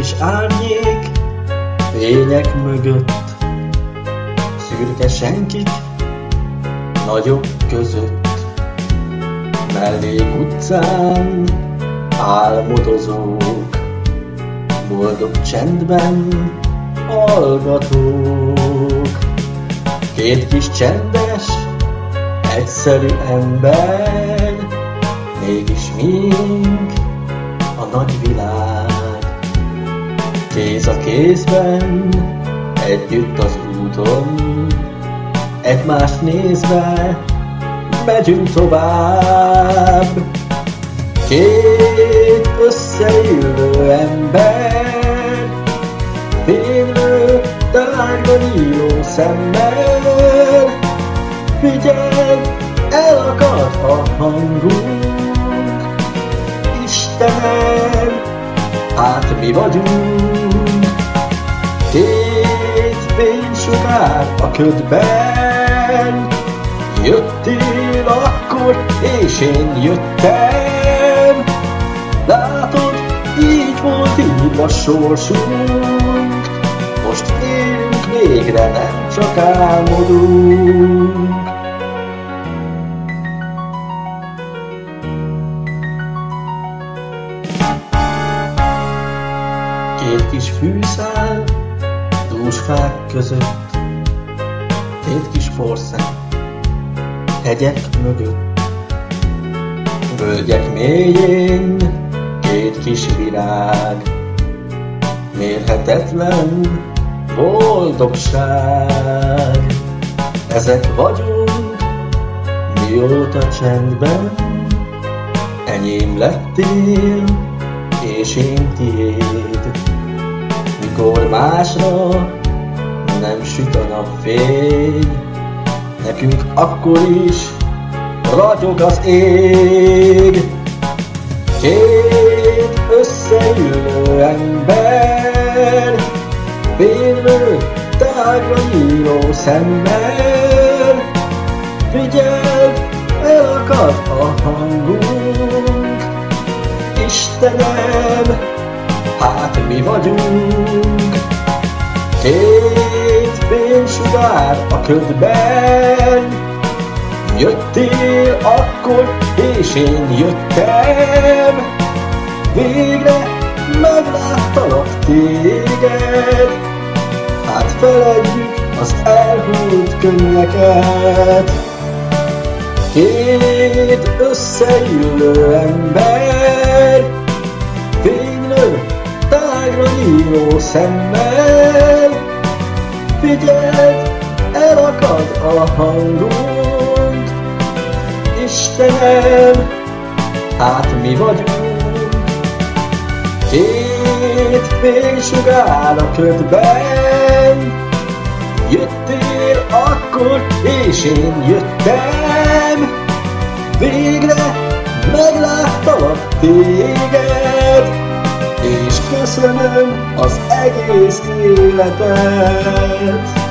kis árnyék fények mögött, szürke senkik nagyok között, mellék utcán álmodozók, boldog csendben hallgatók. Két kis csendes, egyszerű ember, mégis mink a nagy világ. Kéz a kézben, együtt az úton, egymást nézve megyünk tovább. Két összeillő ember, fénylő, tárga nyíló szemmel, figyelj, elakad a hangunk. Istenem, hát mi vagyunk két fénysugár a ködben. Jöttél akkor, és én jöttem. Látod, így volt írva sorsunk. Most élünk végre, nem csak álmodunk. Két kis fűszál, dús fák között, két kis porszem, hegyek mögött, völgyek mélyén, két kis virág, mérhetetlen boldogság. Ezek vagyunk, mióta csendben enyém lettél, és én tiéd. Mikor másra nem süt a napfény, nekünk akkor is ragyog az ég. Két összeülő ember, fénylő, tárga nyíló szemmel, figyeld, elakad a hangunk. Istenem, hát mi vagyunk két fénysugár a ködben. Jöttél akkor, és én jöttem. Végre megláttalak téged. Hát feledjük az elhúlt könnyeket. Két összeillő ember, fénylő, tágra nyíló szemmel, figyeld, elakad a hangunk. Istenem, hát mi vagyunk két fénysugár a ködben. Jöttél akkor, és én jöttem. Végre megláttalak téged, és köszönöm az egész életet.